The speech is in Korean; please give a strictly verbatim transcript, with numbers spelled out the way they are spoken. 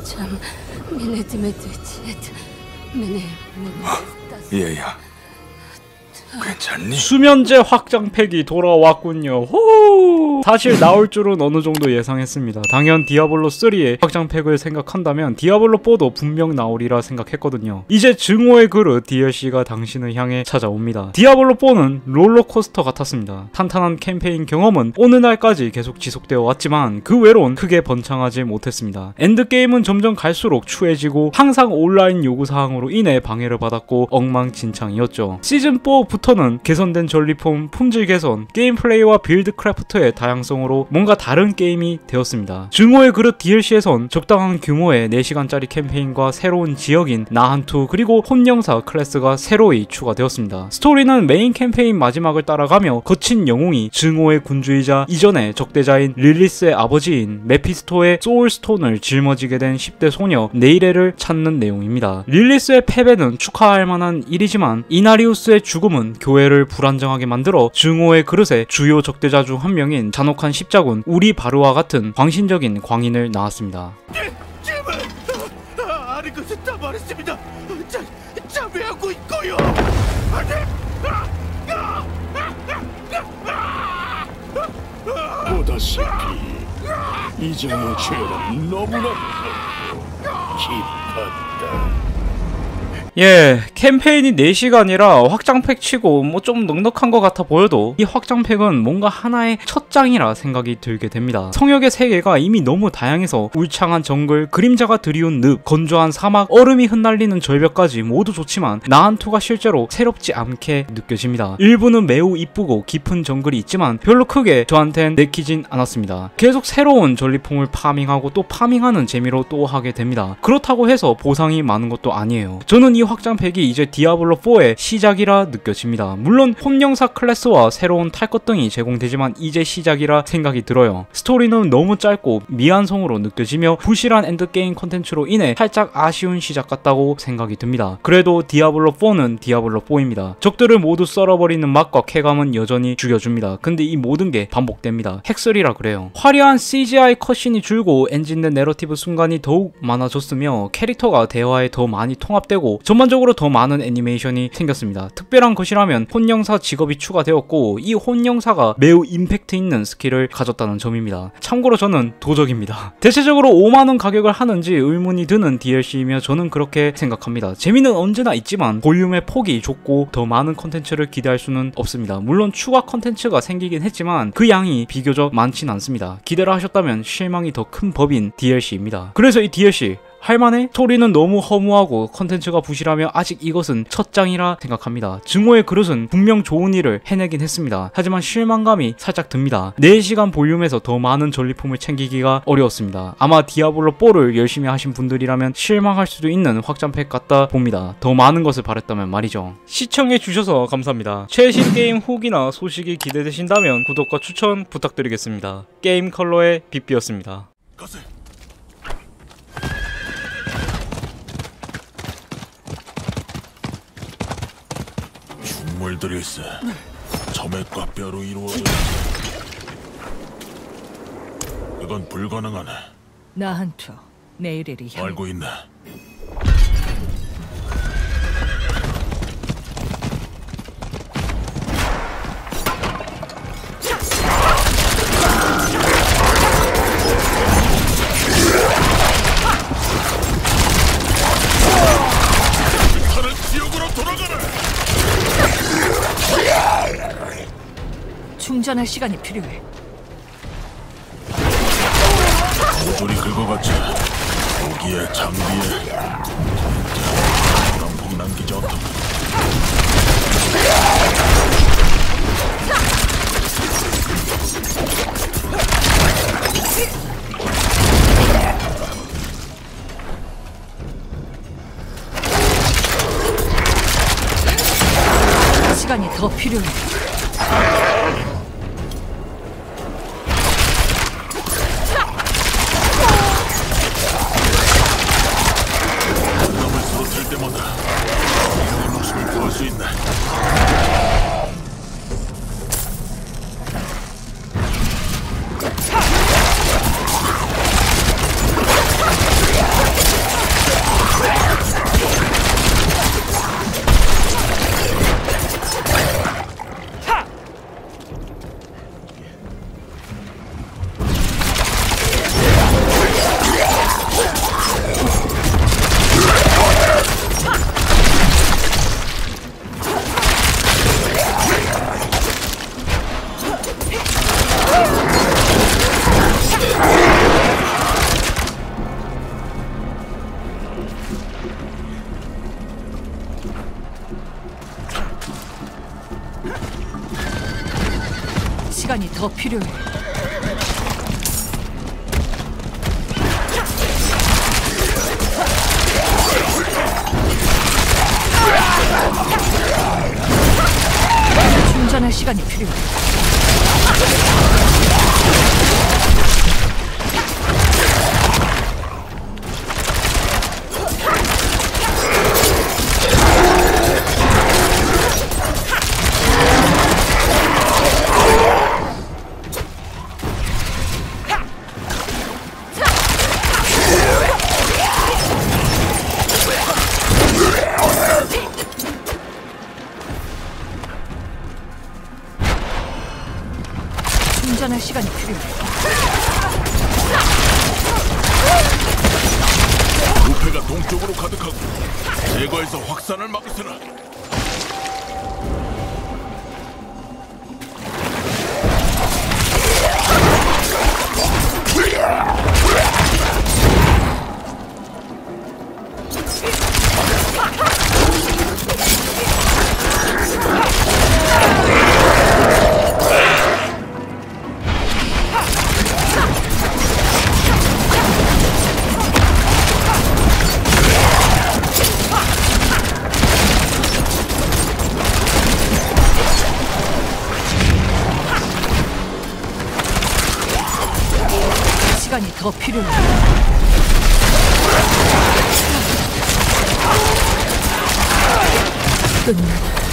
참 얘야, 괜찮니? 수면제 확장팩이 돌아왔군요. 호! 사실 나올 줄은 어느 정도 예상했습니다. 당연 디아블로 쓰리의 확장팩을 생각한다면 디아블로 포도 분명 나오리라 생각했거든요. 이제 증오의 그릇 디엘씨가 당신을 향해 찾아옵니다. 디아블로 포는 롤러코스터 같았습니다. 탄탄한 캠페인 경험은 오늘날까지 계속 지속되어 왔지만 그 외론 크게 번창하지 못했습니다. 엔드게임은 점점 갈수록 추해지고 항상 온라인 요구사항으로 인해 방해를 받았고 엉망진창이었죠. 시즌사부터는 개선된 전리품, 품질 개선, 게임 플레이와 빌드 크래프트의 다양성으로 뭔가 다른 게임이 되었습니다. 증오의 그릇 디엘씨에선 적당한 규모의 네 시간짜리 캠페인과 새로운 지역인 나한투 그리고 혼영사 클래스가 새로이 추가되었습니다. 스토리는 메인 캠페인 마지막을 따라가며 거친 영웅이 증오의 군주이자 이전의 적대자인 릴리스의 아버지인 메피스토의 소울스톤을 짊어지게 된 십 대 소녀 네이레를 찾는 내용입니다. 릴리스의 패배는 축하할 만한 일이지만 이나리우스의 죽음은 교회를 불안정하게 만들어 증오의 그릇의 주요 적대자 중 한 명인 잔혹한 십자군 우리 바르와 같은 광신적인 광인을 낳았습니다. 제발 아는 것은 다 말했습니다. 자, 자배하고 있고요. 보다시피 이전의 죄는 너무나 깊었다. 예, 캠페인이 네 시간이라 확장팩 치고 뭐 좀 넉넉한 것 같아 보여도 이 확장팩은 뭔가 하나의 첫 장이라 생각이 들게 됩니다. 성역의 세계가 이미 너무 다양해서 울창한 정글, 그림자가 드리운 늪, 건조한 사막, 얼음이 흩날리는 절벽까지 모두 좋지만 나한투가 실제로 새롭지 않게 느껴집니다. 일부는 매우 이쁘고 깊은 정글이 있지만 별로 크게 저한텐 내키진 않았습니다. 계속 새로운 전리품을 파밍하고 또 파밍하는 재미로 또 하게 됩니다. 그렇다고 해서 보상이 많은 것도 아니에요. 저는 이 확장팩이 이제 디아블로 포의 시작이라 느껴집니다. 물론 혼영사 클래스와 새로운 탈 것 등이 제공되지만 이제 시작이라 생각이 들어요. 스토리는 너무 짧고 미완성으로 느껴지며 부실한 엔드게임 컨텐츠로 인해 살짝 아쉬운 시작 같다고 생각이 듭니다. 그래도 디아블로 포는 디아블로 포입니다. 적들을 모두 썰어버리는 맛과 쾌감은 여전히 죽여줍니다. 근데 이 모든 게 반복됩니다. 핵슬이라 그래요. 화려한 씨지아이 컷신이 줄고 엔진된 내러티브 순간이 더욱 많아졌으며 캐릭터가 대화에 더 많이 통합되고 전반적으로 더 많은 애니메이션이 생겼습니다. 특별한 것이라면 혼영사 직업이 추가되었고 이 혼영사가 매우 임팩트 있는 스킬을 가졌다는 점입니다. 참고로 저는 도적입니다. 대체적으로 오만 원 가격을 하는지 의문이 드는 디엘씨이며 저는 그렇게 생각합니다. 재미는 언제나 있지만 볼륨의 폭이 좁고 더 많은 컨텐츠를 기대할 수는 없습니다. 물론 추가 컨텐츠가 생기긴 했지만 그 양이 비교적 많진 않습니다. 기대를 하셨다면 실망이 더 큰 법인 디엘씨입니다. 그래서 이 디엘씨 할만해? 스토리는 너무 허무하고 컨텐츠가 부실하며 아직 이것은 첫 장이라 생각합니다. 증오의 그릇은 분명 좋은 일을 해내긴 했습니다. 하지만 실망감이 살짝 듭니다. 네 시간 볼륨에서 더 많은 전리품을 챙기기가 어려웠습니다. 아마 디아블로 포를 열심히 하신 분들이라면 실망할 수도 있는 확장팩 같다 봅니다. 더 많은 것을 바랬다면 말이죠. 시청해주셔서 감사합니다. 최신 게임 후기나 소식이 기대되신다면 구독과 추천 부탁드리겠습니다. 게임 컬러의 빗비였습니다. 가세. 물들이 있어. 점액과 뼈로 이루어져 있어. 이건 불가능하네. 나한투 내일이 향. 알고 있네. 충전할 시간이 필요해. 모조리 긁어갔지. 무기에 장비에 깜폭 남기지 않다. 시간이 더 필요해. 수 있네. 더 필요해. 충전할 시간이 필요해. 충전할 시간이 필요해. 부패가 동쪽으로 가득하고 제거해서 확산을 막으세나. 시간이 더 필요해. 끝내라.